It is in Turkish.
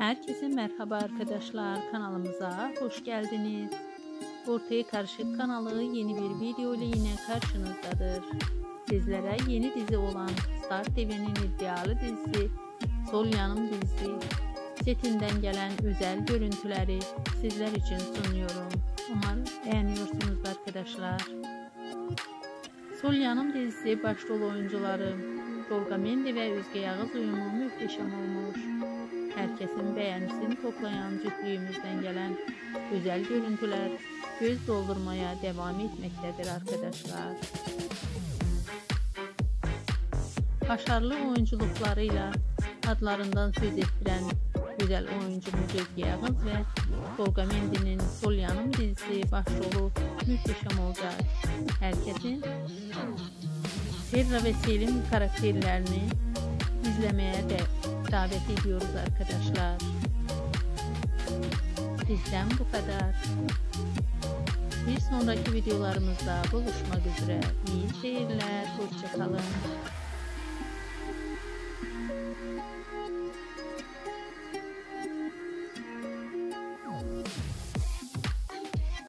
Herkese merhaba arkadaşlar, kanalımıza hoş geldiniz. Ortaya Karışık kanalı yeni bir video ile yine karşınızdadır. Sizlere yeni dizi olan Star TV'nin iddialı dizisi Sol Yanım dizisi setinden gelen özel görüntüleri sizler için sunuyorum. Umarım beğeniyorsunuz arkadaşlar. Sol Yanım dizisi başrol oyuncuları Tolga Mendi ve Özge Yağız uyumu muhteşem olmuş. Herkesin beğenisini toplayan cütlüğümüzden gelen özel görüntüler göz doldurmaya devam etmektedir arkadaşlar. Başarılı oyunculuklarıyla adlarından söz ettiren güzel oyuncumuz Özge Yağız ve Tolga Mendi'nin Sol Yanım dizisi başrolu muhteşem olacak. Herkesin Serra ve Selim karakterlerini izlemeye de davet ediyoruz arkadaşlar. Bizden bu kadar. Bir sonraki videolarımızda buluşmak üzere. İyi seyirler. Hoşça kalın.